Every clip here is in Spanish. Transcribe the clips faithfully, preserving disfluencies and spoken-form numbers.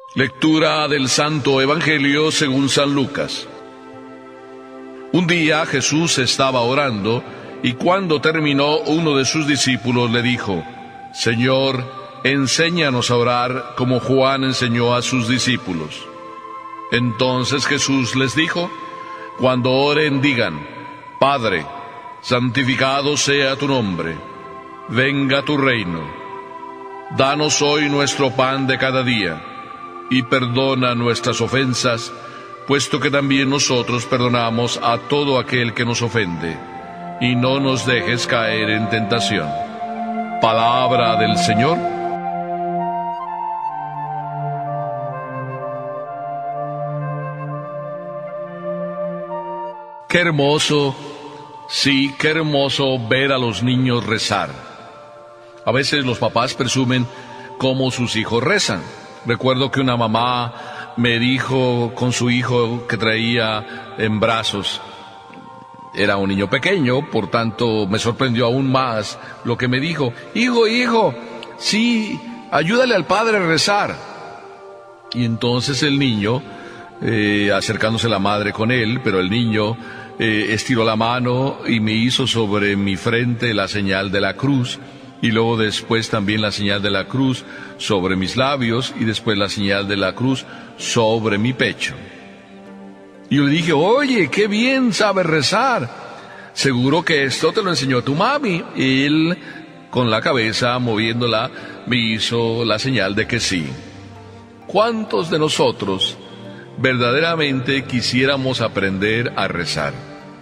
Lectura del Santo Evangelio según San Lucas. Un día Jesús estaba orando, y cuando terminó, uno de sus discípulos le dijo: Señor, enséñanos a orar como Juan enseñó a sus discípulos. Entonces Jesús les dijo: Cuando oren, digan: Padre, santificado sea tu nombre, venga tu reino. Danos hoy nuestro pan de cada día, y perdona nuestras ofensas, puesto que también nosotros perdonamos a todo aquel que nos ofende, y no nos dejes caer en tentación. Palabra del Señor. Qué hermoso, sí, qué hermoso ver a los niños rezar. A veces los papás presumen cómo sus hijos rezan. Recuerdo que una mamá me dijo con su hijo que traía en brazos, era un niño pequeño, por tanto me sorprendió aún más lo que me dijo: hijo, hijo, sí, ayúdale al padre a rezar. Y entonces el niño, eh, acercándose la madre con él, pero el niño eh, estiró la mano y me hizo sobre mi frente la señal de la cruz, y luego después también la señal de la cruz sobre mis labios, y después la señal de la cruz sobre mi pecho. Y yo le dije: oye, qué bien sabes rezar, seguro que esto te lo enseñó tu mami. Y él, con la cabeza moviéndola, me hizo la señal de que sí. ¿Cuántos de nosotros verdaderamente quisiéramos aprender a rezar?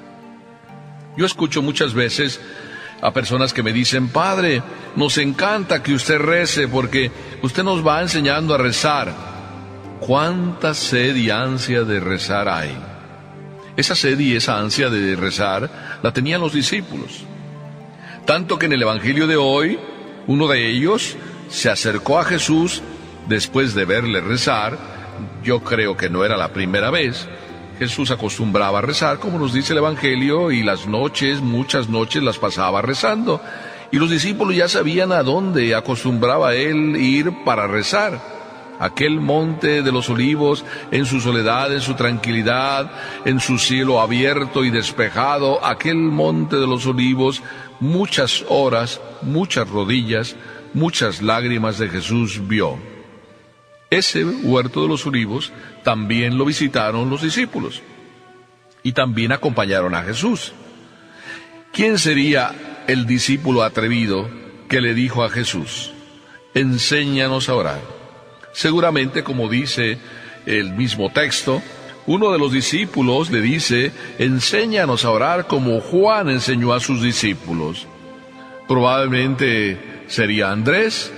Yo escucho muchas veces a personas que me dicen: Padre, nos encanta que usted rece porque usted nos va enseñando a rezar. ¿Cuánta sed y ansia de rezar hay? Esa sed y esa ansia de rezar la tenían los discípulos. Tanto que en el Evangelio de hoy, uno de ellos se acercó a Jesús después de verle rezar. Yo creo que no era la primera vez. Jesús acostumbraba a rezar, como nos dice el Evangelio, y las noches, muchas noches las pasaba rezando. Y los discípulos ya sabían a dónde acostumbraba él ir para rezar. Aquel monte de los olivos, en su soledad, en su tranquilidad, en su cielo abierto y despejado, aquel monte de los olivos, muchas horas, muchas rodillas, muchas lágrimas de Jesús vio. Ese huerto de los olivos también lo visitaron los discípulos y también acompañaron a Jesús. ¿Quién sería el discípulo atrevido que le dijo a Jesús: enséñanos a orar? Seguramente, como dice el mismo texto, uno de los discípulos le dice: enséñanos a orar como Juan enseñó a sus discípulos. Probablemente sería Andrés,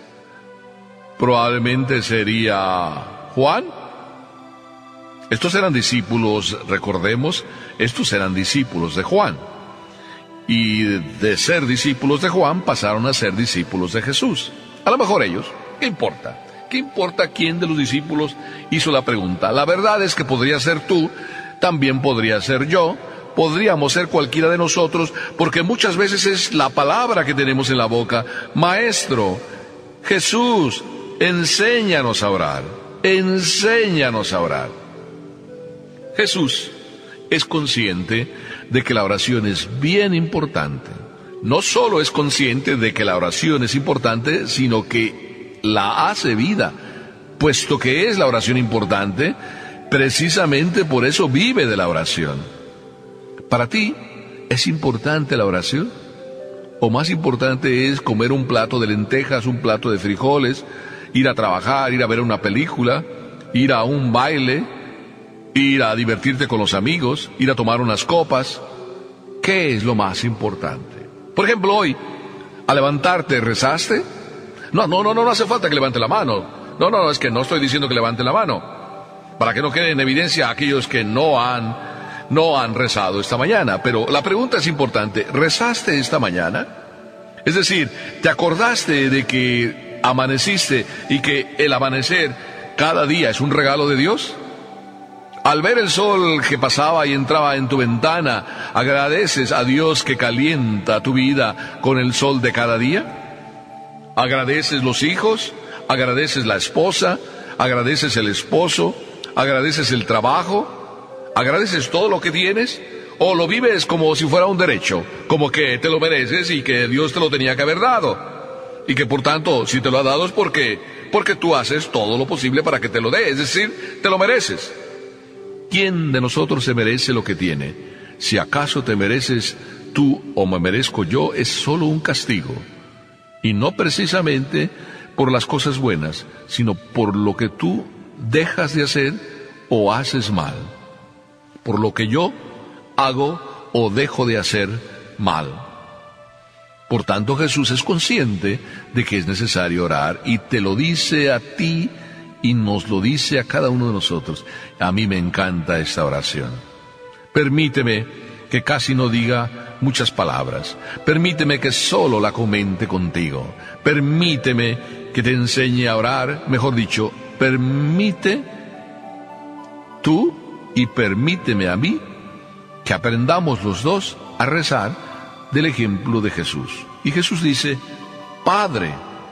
probablemente sería Juan. Estos eran discípulos, recordemos, estos eran discípulos de Juan. Y de ser discípulos de Juan pasaron a ser discípulos de Jesús. A lo mejor ellos, ¿qué importa? ¿Qué importa quién de los discípulos hizo la pregunta? La verdad es que podría ser tú, también podría ser yo, podríamos ser cualquiera de nosotros, porque muchas veces es la palabra que tenemos en la boca: Maestro, Jesús, enséñanos a orar, enséñanos a orar. Jesús es consciente de que la oración es bien importante. No solo es consciente de que la oración es importante, sino que la hace vida. Puesto que es la oración importante, precisamente por eso vive de la oración. ¿Para ti es importante la oración? ¿O más importante es comer un plato de lentejas, un plato de frijoles, ir a trabajar, ir a ver una película, ir a un baile, ir a divertirte con los amigos, ir a tomar unas copas? ¿Qué es lo más importante? Por ejemplo, hoy, al levantarte, ¿rezaste? No, no, no, no, no hace falta que levante la mano. No, no, no, es que no estoy diciendo que levante la mano, para que no quede en evidencia a aquellos que no han, no han rezado esta mañana. Pero la pregunta es importante: ¿rezaste esta mañana? Es decir, ¿te acordaste de que amaneciste y que el amanecer cada día es un regalo de Dios? Al ver el sol que pasaba y entraba en tu ventana, ¿agradeces a Dios que calienta tu vida con el sol de cada día? ¿Agradeces los hijos? ¿Agradeces la esposa? agradeces el esposo, agradeces el trabajo, agradeces todo lo que tienes, o lo vives como si fuera un derecho, como que te lo mereces y que Dios te lo tenía que haber dado, y que por tanto, si te lo ha dado es porque, porque tú haces todo lo posible para que te lo dé, es decir, te lo mereces. ¿Quién de nosotros se merece lo que tiene? Si acaso te mereces tú o me merezco yo, es solo un castigo, y no precisamente por las cosas buenas, sino por lo que tú dejas de hacer o haces mal, por lo que yo hago o dejo de hacer mal. Por tanto, Jesús es consciente de que es necesario orar y te lo dice a ti y nos lo dice a cada uno de nosotros. A mí me encanta esta oración. Permíteme que casi no diga muchas palabras. Permíteme que solo la comente contigo. Permíteme que te enseñe a orar, mejor dicho, permite tú y permíteme a mí que aprendamos los dos a rezar del ejemplo de Jesús. Y Jesús dice, Padre.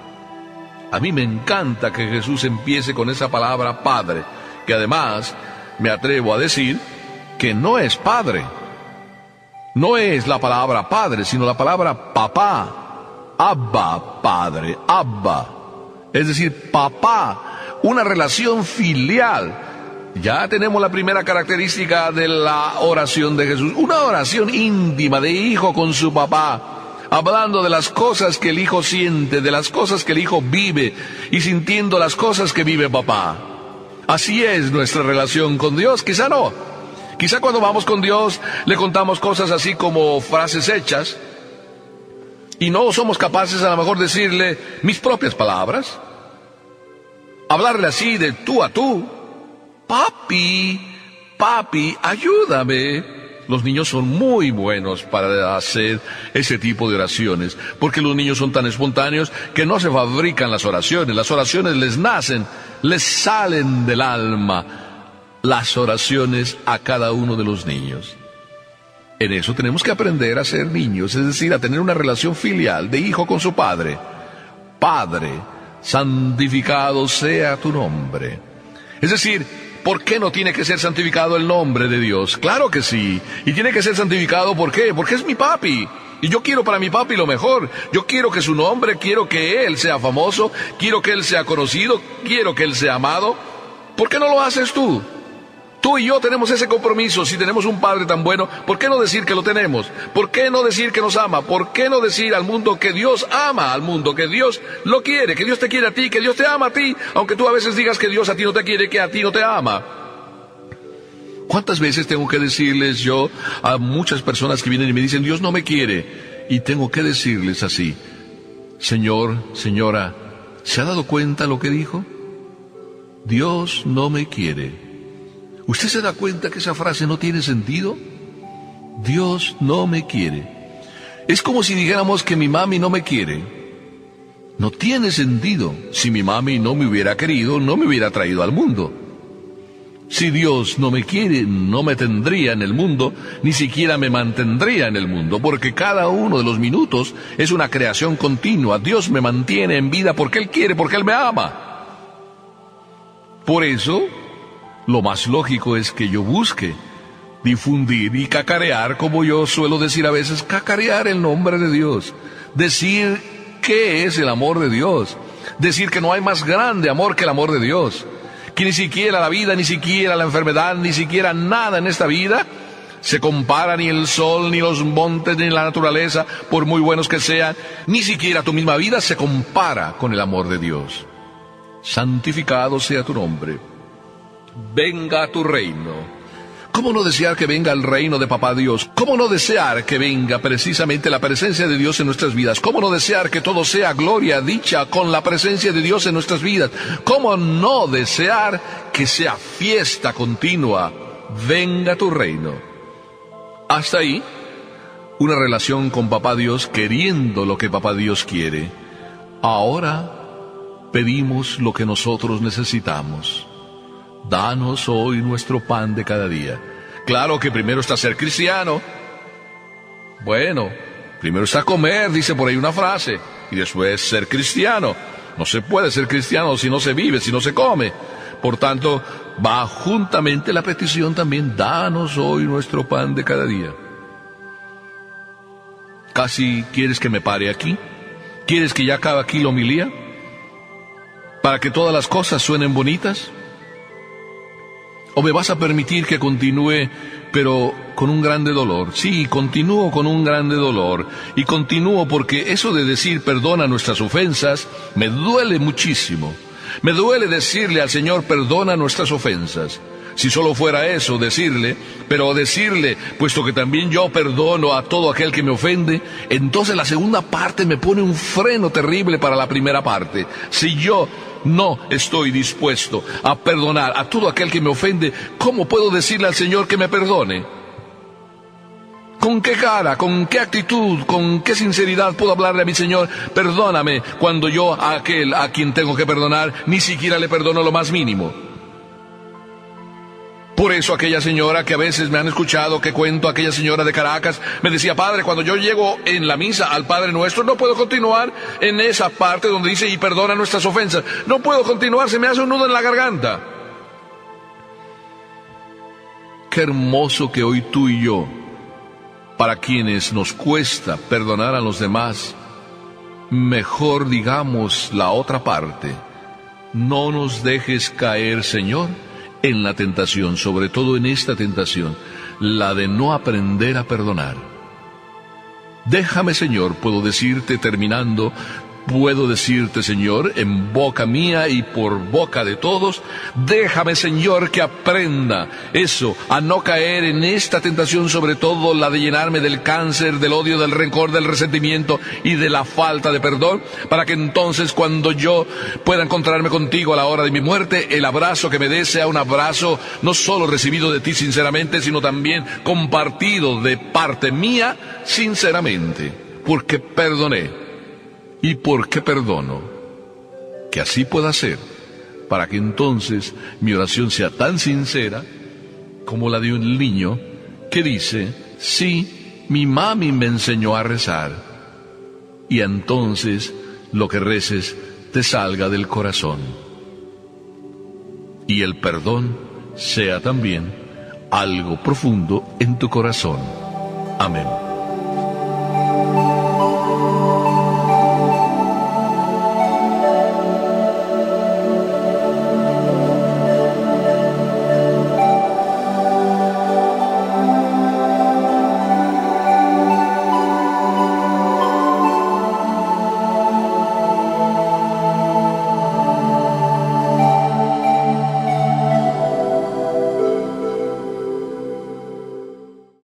A mí me encanta que Jesús empiece con esa palabra Padre, que además me atrevo a decir que no es Padre. No es la palabra Padre, sino la palabra Papá. Abba, Padre, Abba. Es decir, papá, una relación filial. Ya tenemos la primera característica de la oración de Jesús, una oración íntima de hijo con su papá, hablando de las cosas que el hijo siente, de las cosas que el hijo vive y sintiendo las cosas que vive papá. Así es nuestra relación con Dios. Quizá no, quizá cuando vamos con Dios le contamos cosas así como frases hechas y no somos capaces a lo mejor de decirle mis propias palabras, hablarle así de tú a tú. Papi, papi, ayúdame. Los niños son muy buenos para hacer ese tipo de oraciones, porque los niños son tan espontáneos que no se fabrican las oraciones. Las oraciones les nacen, les salen del alma, las oraciones a cada uno de los niños. En eso tenemos que aprender a ser niños, es decir, a tener una relación filial de hijo con su padre. Padre, santificado sea tu nombre. Es decir, ¿por qué no tiene que ser santificado el nombre de Dios? Claro que sí. Y tiene que ser santificado, ¿por qué? Porque es mi papi. Y yo quiero para mi papi lo mejor. Yo quiero que su nombre, quiero que él sea famoso, quiero que él sea conocido, quiero que él sea amado. ¿Por qué no lo haces tú? Tú y yo tenemos ese compromiso. Si tenemos un Padre tan bueno, ¿por qué no decir que lo tenemos? ¿Por qué no decir que nos ama? ¿Por qué no decir al mundo que Dios ama al mundo, que Dios lo quiere, que Dios te quiere a ti, que Dios te ama a ti, aunque tú a veces digas que Dios a ti no te quiere, que a ti no te ama? ¿Cuántas veces tengo que decirles yo a muchas personas que vienen y me dicen, Dios no me quiere? Y tengo que decirles así, Señor, señora, ¿se ha dado cuenta lo que dijo? Dios no me quiere. ¿Usted se da cuenta que esa frase no tiene sentido? Dios no me quiere. Es como si dijéramos que mi mami no me quiere. No tiene sentido. Si mi mami no me hubiera querido, no me hubiera traído al mundo. Si Dios no me quiere, no me tendría en el mundo, ni siquiera me mantendría en el mundo, porque cada uno de los minutos es una creación continua. Dios me mantiene en vida porque Él quiere, porque Él me ama. Por eso, lo más lógico es que yo busque difundir y cacarear, como yo suelo decir a veces, cacarear el nombre de Dios, decir qué es el amor de Dios, decir que no hay más grande amor que el amor de Dios, que ni siquiera la vida, ni siquiera la enfermedad, ni siquiera nada en esta vida se compara, ni el sol, ni los montes, ni la naturaleza, por muy buenos que sean, ni siquiera tu misma vida se compara con el amor de Dios. Santificado sea tu nombre. Venga a tu reino. ¿Cómo no desear que venga el reino de Papá Dios? ¿Cómo no desear que venga precisamente la presencia de Dios en nuestras vidas? ¿Cómo no desear que todo sea gloria, dicha con la presencia de Dios en nuestras vidas? ¿Cómo no desear que sea fiesta continua? Venga a tu reino. Hasta ahí, una relación con Papá Dios, queriendo lo que Papá Dios quiere. Ahora pedimos lo que nosotros necesitamos. Danos hoy nuestro pan de cada día. Claro que primero está ser cristiano. Bueno, primero está comer, dice por ahí una frase, y después ser cristiano. No se puede ser cristiano si no se vive, si no se come. Por tanto, va juntamente la petición también: danos hoy nuestro pan de cada día. ¿Casi quieres que me pare aquí? ¿Quieres que ya acabe aquí la homilía? ¿Para que todas las cosas suenen bonitas? ¿O me vas a permitir que continúe, pero con un grande dolor? Sí, continúo con un grande dolor. Y continúo porque eso de decir perdona nuestras ofensas me duele muchísimo. Me duele decirle al Señor perdona nuestras ofensas. Si solo fuera eso, decirle, pero decirle, puesto que también yo perdono a todo aquel que me ofende, entonces la segunda parte me pone un freno terrible para la primera parte. Si yo no estoy dispuesto a perdonar a todo aquel que me ofende, ¿cómo puedo decirle al Señor que me perdone? ¿Con qué cara, con qué actitud, con qué sinceridad puedo hablarle a mi Señor, perdóname, cuando yo a aquel a quien tengo que perdonar ni siquiera le perdono lo más mínimo? Por eso aquella señora que a veces me han escuchado que cuento, aquella señora de Caracas, me decía: padre, cuando yo llego en la misa al Padre Nuestro, no puedo continuar en esa parte donde dice y perdona nuestras ofensas. No puedo continuar, se me hace un nudo en la garganta. Qué hermoso que hoy tú y yo, para quienes nos cuesta perdonar a los demás, mejor digamos la otra parte: no nos dejes caer, Señor, en la tentación, sobre todo en esta tentación, la de no aprender a perdonar. Déjame, Señor, puedo decirte terminando, puedo decirte, Señor, en boca mía y por boca de todos, déjame, Señor, que aprenda eso, a no caer en esta tentación, sobre todo la de llenarme del cáncer, del odio, del rencor, del resentimiento y de la falta de perdón, para que entonces cuando yo pueda encontrarme contigo a la hora de mi muerte, el abrazo que me des sea un abrazo no solo recibido de ti sinceramente, sino también compartido de parte mía sinceramente, porque perdoné. ¿Y por qué perdono? Que así pueda ser, para que entonces mi oración sea tan sincera como la de un niño que dice: sí, mi mami me enseñó a rezar. Y entonces lo que reces te salga del corazón. Y el perdón sea también algo profundo en tu corazón. Amén.